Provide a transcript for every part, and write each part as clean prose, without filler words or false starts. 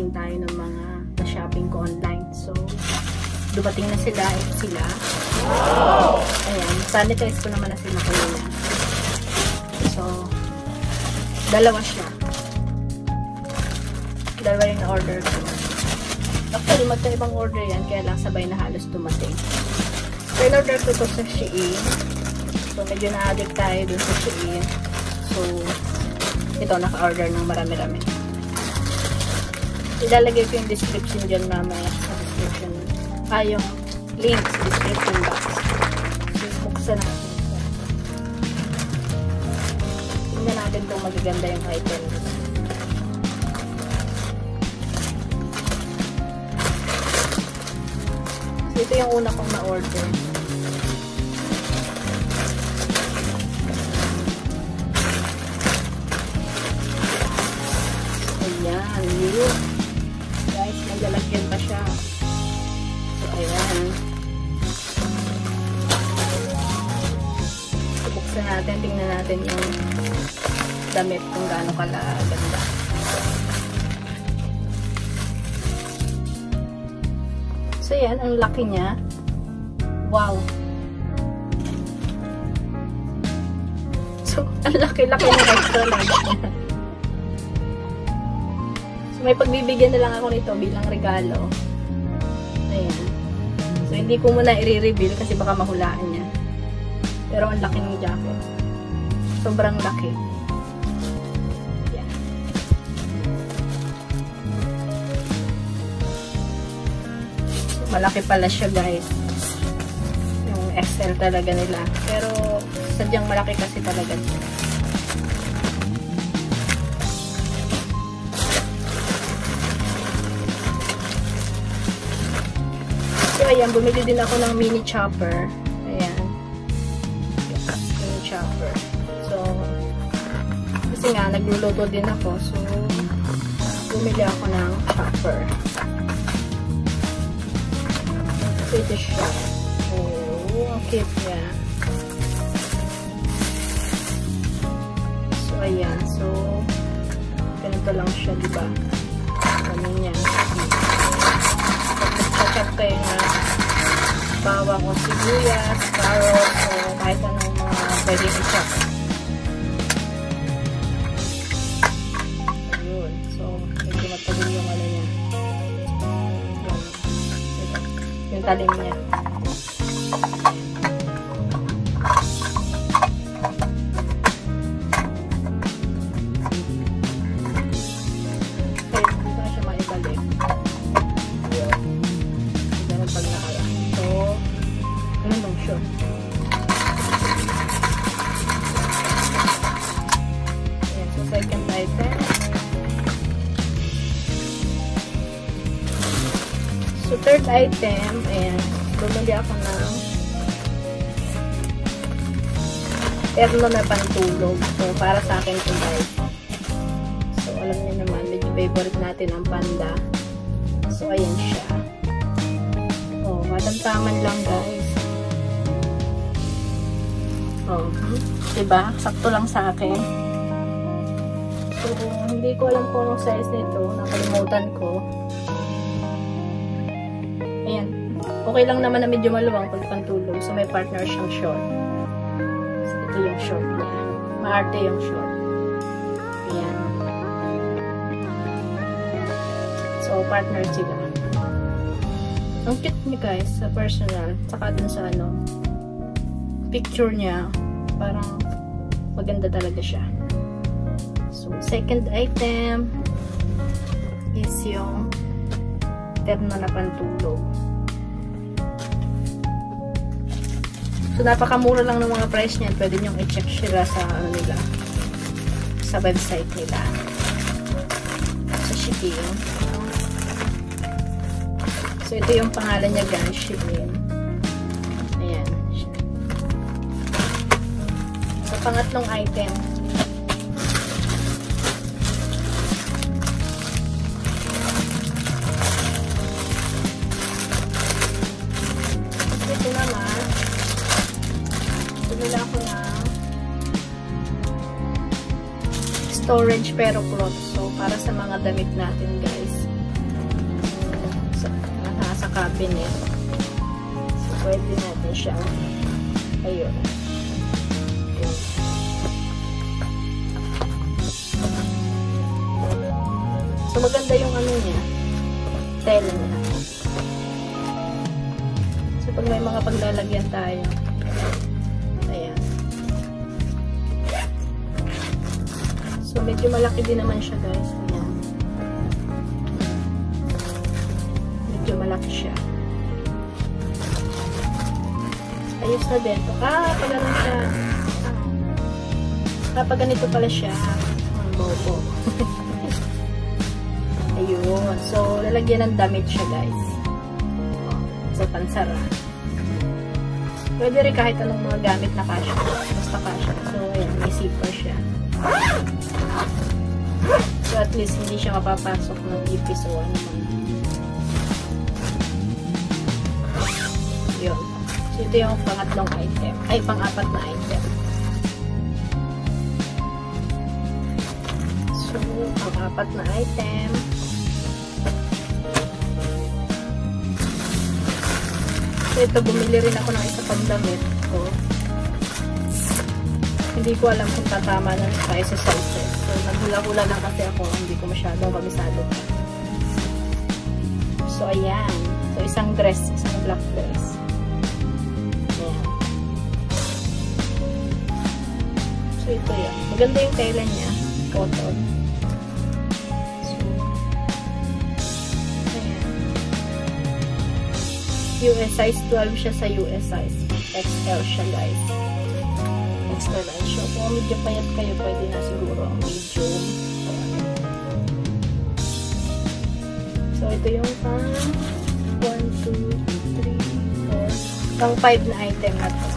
shopping tayo ng mga na-shopping ko online. So, dumating na sila. Ito sila. Ayan. Sanitize ko naman na sila kanina. So, dalawa siya. Dalawa yung na-order ko. Actually, magkaibang order yan. Kaya lang sabay na halos dumating. So, in-order ko ito sa Shein. So, medyo na-addict tayo dun sa Shein. So, ito, naka-order ng marami-rami. Ilalagay ko yung description dyan mamaya. Description. Yung link sa description box. So, buksan natin. Tingnan natin kung magaganda yung item. So, ito yung una kong na-order. Ayan, yun. Guys, naglalagyan pa siya. So, ayan. Buksan natin, tingnan natin yung damit kung gaano kalaganda. So, ayan, ang laki niya. Wow! So, ang laki-laki na extra large niya. So, may pagbibigyan na lang ako nito bilang regalo. Ayan. So, hindi ko muna i-reveal kasi baka mahulaan niya. Pero ang laki ng jacket. Sobrang laki. Ayan. So, malaki pala siya, guys. Yung XL talaga nila. Pero, sadyang malaki kasi talaga siya. So, ayan, bumili din ako ng mini chopper. Ayan. Mini chopper. So, kasi nga, nagluluto din ako. So, bumili ako ng chopper. So, ito siya. Oh, ang cute niya. So, ayan. So, ganito lang siya, diba? Ganun niya. Chop kayo na bawang o sibuyas, carrot, o kahit anong mga pwede i-chop. Ayun. So, medyo matagal yung ano niya. Yung talim niya. Second item. So, third item, ayan, bumili ako ng terno na pantulog. So, para sa akin ito, guys. So, alam niyo naman, medyo favorite natin ang panda. So, ayan siya. Oh, matamtaman lang, guys. Oh, diba? Sakto lang sa akin. So, hindi ko alam kung anong size nito. Nakalimutan ko. Ayan. Okay lang naman na medyo maluwang pag pantulog. So, may partner siyang short. So, ito yung short niya. Maarte yung short. Ayan. So, partner sila. Ang cute niya, guys, sa personal. Saka dun sa ano, picture niya. Parang maganda talaga siya. So, second item is yung terno na pantulog. So, napakamura lang ng mga price niyan. Pwede nyo i-check sila sa ano nila, sa website nila. Sa Shein. So, ito yung pangalan niya, guys, Shein. Ayan. So, pangatlong item. Ito naman, bumili ako ng storage pero cloth. So, para sa mga damit natin, guys. cabinet. So, pwede natin siyang ayun. So, maganda yung ano niya, tela niya. So, pag may mga paglalagyan tayo, ayan. So, medyo malaki din naman siya, guys. Ayan. Medyo malaki siya. Ayos na din. Pag ano siya, kapag ganito pala siya, bobo. Ayun. So, lalagyan ng damit siya, guys. So, pansara. Pwede rin kahit anong mga gamit na kasya. Basta kasya. So, ayan. May zipper siya. So, at least hindi siya mapapasok ng ipis o ano man. Yun. So, ito yung pangatlong item. Ay, pang-apat na item. So, pang-apat na item. So, ito, bumili rin ako ng isa pang damit ko. Hindi ko alam kung tatama ng sizes. So, naghula-hula lang kasi ako. Hindi ko masyadong kabisado. So, ayan. So, isang dress. Isang black dress. Ayan. So, ito yan. Maganda yung tela niya. Cotton. US size 12 siya sa US size. XL siya, guys. XL lang siya. Kung medyo payat kayo, pwede na siguro ang medium. So, ito yung pang 1, 2, 3, 4 pang 5 na item na to.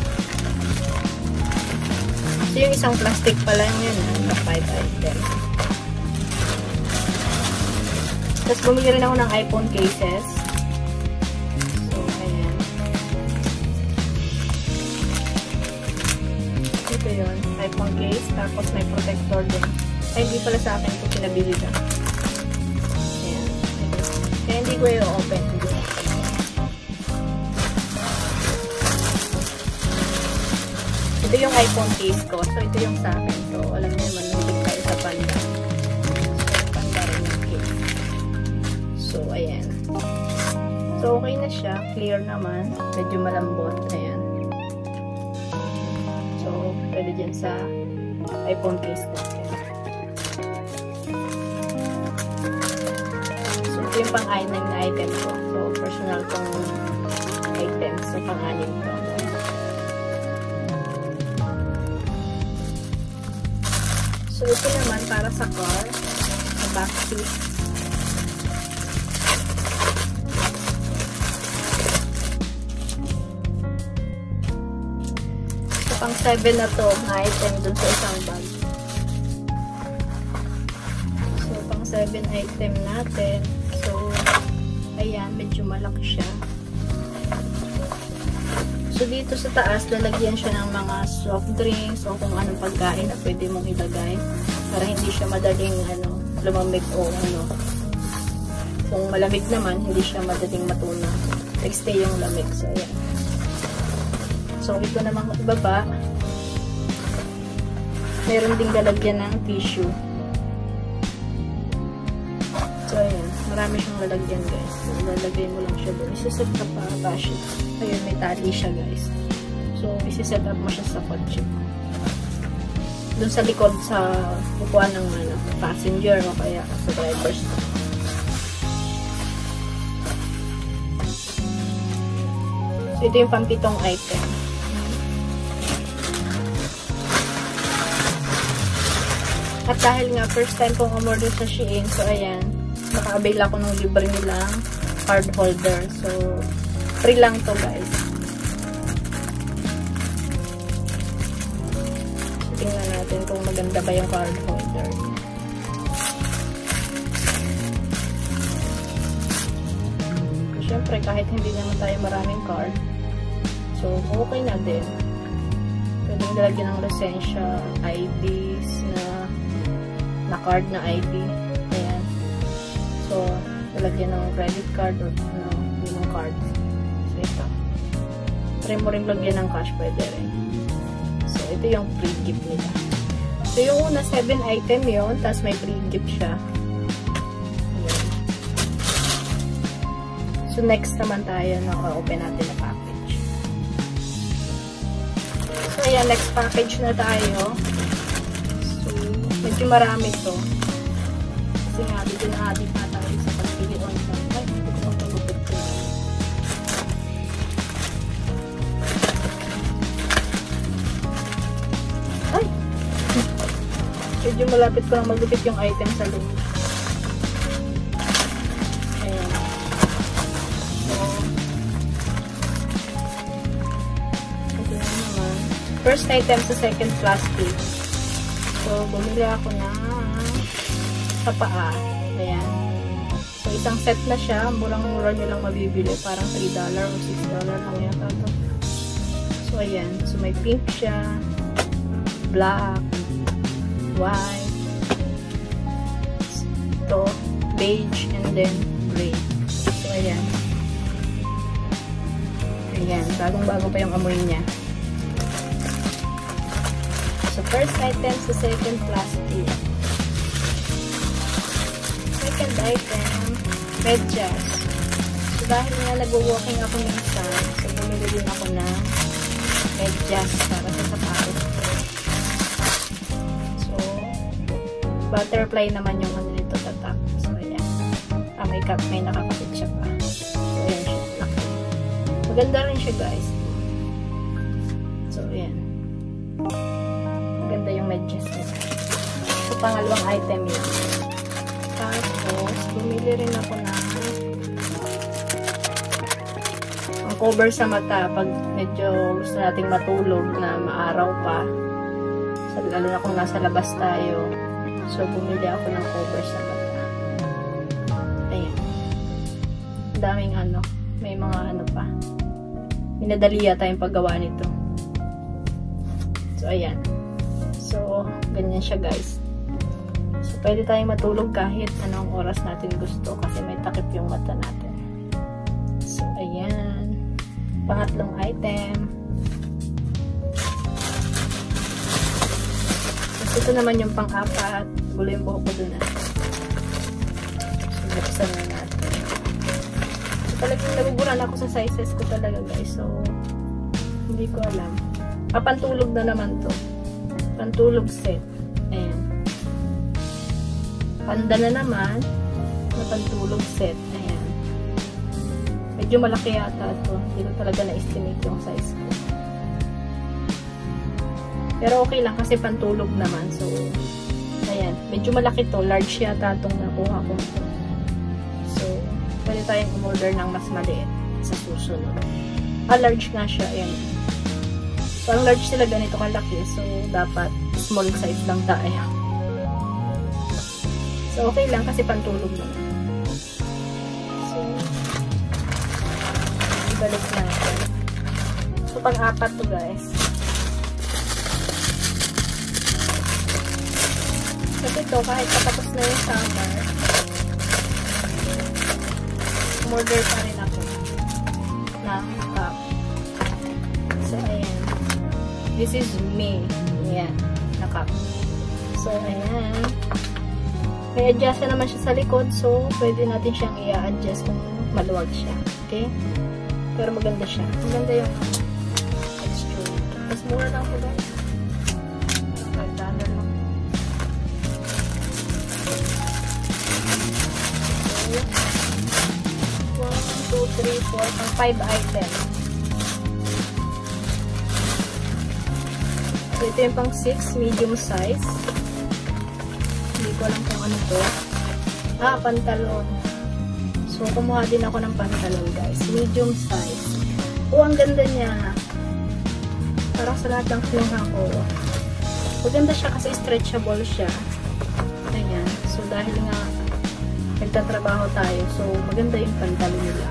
So, yung isang plastic pala yun, na 5 item. Tapos, bumili rin ako ng iPhone cases. Ito yun, iPhone case, tapos may protector din. Ay, hindi pala sa akin ito pinabili ka. Ayan. Kaya hindi ko yung open. Ito yung iPhone case ko. So, ito yung sa akin. So, alam niyo naman, nabig tayo sa Panda. So, Panda rin yung case. So, ayan. So, okay na siya. Clear naman. Medyo malambot. Ayan. Pwede dyan sa iPhone case natin. So, ito yung pang-anim na item ko. So, personal kong items. So, pang-anim ko. So, ito naman para sa car. Sa back seat. Pang 7 na to na item dun sa isang bag. So, pang 7 item natin. So, ayan, medyo malaki siya. So, dito sa taas, lalagyan siya ng mga soft drinks o kung anong pagkain na pwede mong ilagay para hindi siya madaling lumamig o ano. Kung malamig naman, hindi siya madaling matunaw. Stay yung lamig. So, ayan. So, ito naman ibaba. Meron ding lalagyan ng tissue. So, ayan. Marami siyang lalagyan, guys. So, lalagay mo lang siya doon. Isiset up pa bashi. Ayun, may tali siya, guys. So, isiset up mo siya sa kotse. Doon sa likod sa upuan ng passenger o kaya sa driver's. So, ito yung pampitong item. At dahil nga, first time kong umorder sa Shein, so ayan, naka-avail ako ng libre nilang card holder. So, free lang to, guys. So, tingnan natin kung maganda ba yung card holder. Siyempre, kahit hindi naman tayo maraming card, so, okay na din. Pwedeng lalagyan ng lisensya, IDs na card na ID. Ayan. So, lalagyan ng credit card or yung card. So, ito. Try mo rin lagyan ng cash, pwede rin. So, ito yung free gift nila. So, yung una, 7 item yun, tapos may free gift siya. Ayan. So, next naman tayo, naka-open natin na package. So, ayan, next package na tayo. So, medyo marami to. Kasi nga, dito na atin pa tayo sa pagpili online. Ay, hindi ko magpagupit ko. Ay! Medyo malapit ko lang magupit yung item sa loob. Ayan. So, ito naman. First item sa second plastic. So, bumili ako na sa paa. Ayan. So, isang set na siya. Murang-mura nyo lang mabibili. Parang $3 o $6 lang yata ito. So, ayan. So, may pink siya. Black. White. Ito. Beige. And then, gray. So, ayan. Ayan. Bagong-bago pa yung amoy niya. So, first item sa second plastic. Second item, medyas. So, dahil nga nag-walking ako minsan, so, bumili din ako ng medyas para sa sapatos ko. So, butterfly naman yung ano nito, tatak. So, ayan. May nakakapit siya pa. So, ayan siya. Laki. Maganda rin siya, guys. So, ayan. Maganda yung medyas nito. So, pangalawang item yun. Tapos, bumili rin ako na ang cover sa mata pag medyo gusto nating matulog na maaraw pa. So, lalo na kung nasa labas tayo. So, bumili ako ng cover sa mata. Ayan. Daming ano. May mga ano pa. Minadali yata yung paggawa nito. So, ayan. So, ganyan siya, guys. So, pwede tayong matulog kahit anong oras natin gusto kasi may takip yung mata natin. So, ayan. Pangatlong item. So, ito naman yung pang-apat. Gulo yung buhok ko dun ah. So, buksan na natin. So, talagang naguguran ako sa sizes ko talaga, guys. So, hindi ko alam. Pantulog na naman to. Pantulog set. Ayan. Panda na naman na pantulog set. Ayan. Medyo malaki yata ito. Hindi ko talaga na-estimate yung size ko. Pero okay lang kasi pantulog naman. So, ayan. Medyo malaki to. Large yata itong nakuha ko ito. So, pwede tayong umorder ng mas maliit sa susunod. Large nga siya. Ayan. So, ang large sila ganito kalaki. So, dapat small size lang tayo. So, okay lang kasi pantulog naman. So, ibalik natin. So, pang-apat to, guys. Kasi ito, kahit patapos na yung summer, umorder pa rin ako ng cup. So, ayan. This is me. Ayan. Na cup. So, ayan. May adjust na naman siya sa likod. So, pwede natin siyang i-adjust kung maluwag siya. Okay? Pero maganda siya. Maganda yung texture. Mas mura lang po, guys. $5 lang. So, 1, 2, 3, 4. Pang 5 items. So, ito yung pang 6. Medium size. Hindi ko alam kung ano to. Pantalon. So, kumuha din ako ng pantalon, guys. Medium size. Ang ganda niya. Parang sa lahat ng kinuha ko. Maganda siya kasi stretchable siya. Ayan. So, dahil nga nagtatrabaho tayo. So, maganda yung pantalon nila.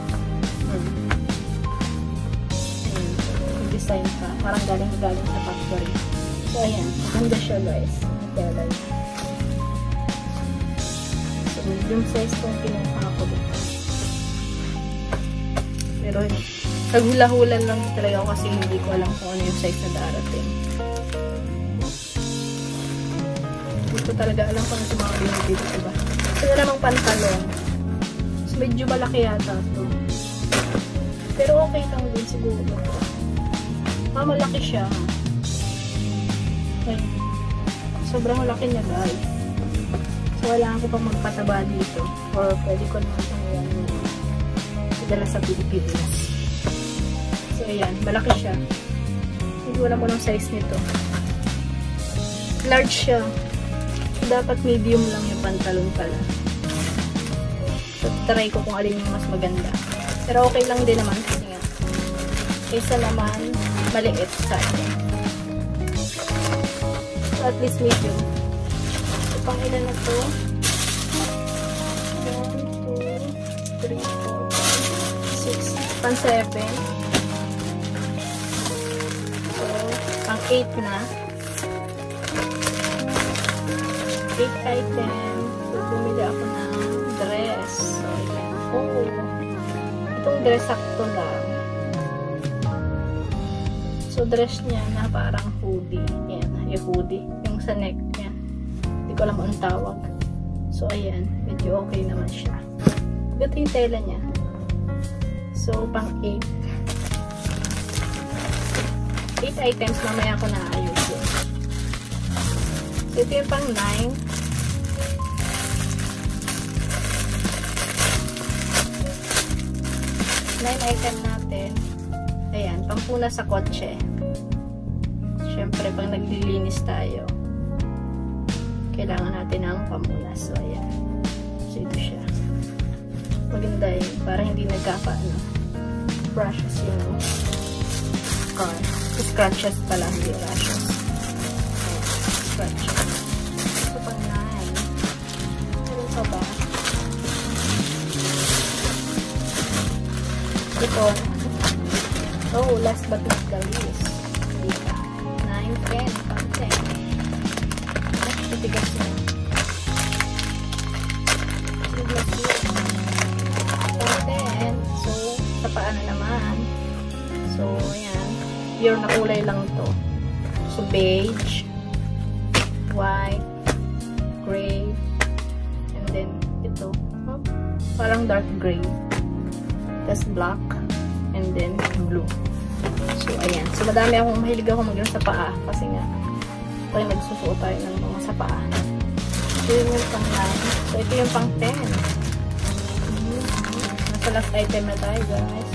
Ayan. Yung design pa. Parang galing sa factory. So, ayan. Maganda siya, guys. Maganda. Medium size kung kinuha ko dito. Pero naghula-hula lang talaga ako kasi hindi ko alam kung ano yung size na darating. Hindi ko talaga alam kung ano yung mga binibili, diba? Ito na namang pantalon. So, medyo malaki yata ito. Pero okay lang din siguro. Malaki siya. Okay. Sobrang laki niya, guys. So, kailangan ko pang magpataba dito. Or pwede ko naman itong dala sa Pilipinas. So, ayan. Malaki siya. Hindi wala mo ng size nito. Large siya. So, dapat medium lang yung pantalon pala. So, try ko kung alin yung mas maganda. Pero okay lang din naman kasi nga. Kaysa naman maliit sa akin. So, at least medium. So, pang ilan na to? 1, 2, 3, 4, 5, 6. Pang 7. So, pang 8 na. 8 item. So, bumili ako ng dress. So, ayan. Oh, itong dress sakto lang. So, dress niya na parang hoodie. Ayan, yung hoodie. Yung sa neck niya. Hindi ko alam ang tawag. So, ayan. Medyo okay naman siya. Ito yung tela niya. So, pang 8. 8 items. Mamaya ko naayos yun. So, ito yung pang 9. 9 item natin. Ayan, pampuna sa kotse. Siyempre, pag naglilinis tayo, kailangan natin ng pampuna. So, ayan. So, ito siya. Maganda yun. Para hindi brushes yung car. Scratches pala, hindi brushes. Ayan, scratches. So, pang 9. Ano pa ba? Ito. Oh, last but not the least. 9, 10, pang 10. Titigas na. Titigas na. Pang 10. So, sa paa na naman. So, ayan. Pure na kulay lang to. So, beige, white, gray, and then, ito. Oh, parang dark gray. Tapos black, and then blue. So, ayan. So, mahilig ako mag-iwan sa paa. Kasi nga, pag nagsusuot tayo ng mga sa paa. So, yun yung pang 9. So, ito yung pang 10. Nasa last item na tayo, guys.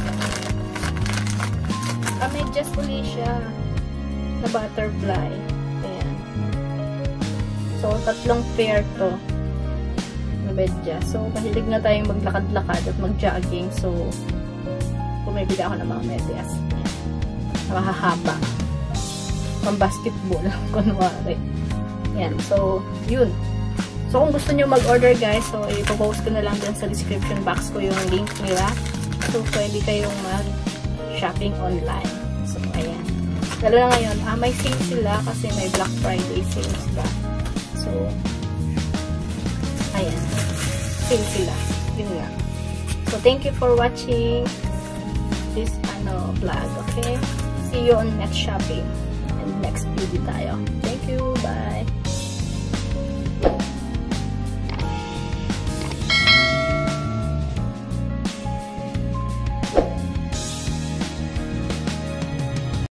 Medyas uli siya na butterfly. Ayan. So, 3 pair to na medyas. So, mahilig na tayong maglakad-lakad at mag-jogging. So, bumibili ako ng mga medyas. Mahahaba. Pang basketball. Kunwari. Yan. So, yun. So, kung gusto nyo mag-order, guys, so, ipopost ko na lang dyan sa description box ko yung link nila. So, pwede kayong mag-shopping online. So, ayan. Lalo na ngayon, may sale sila kasi may Black Friday sales ba. So, ayan. Sale sila. Yun nga. So, thank you for watching this vlog, okay? See you on next shopping and next video tayo. Thank you. Bye.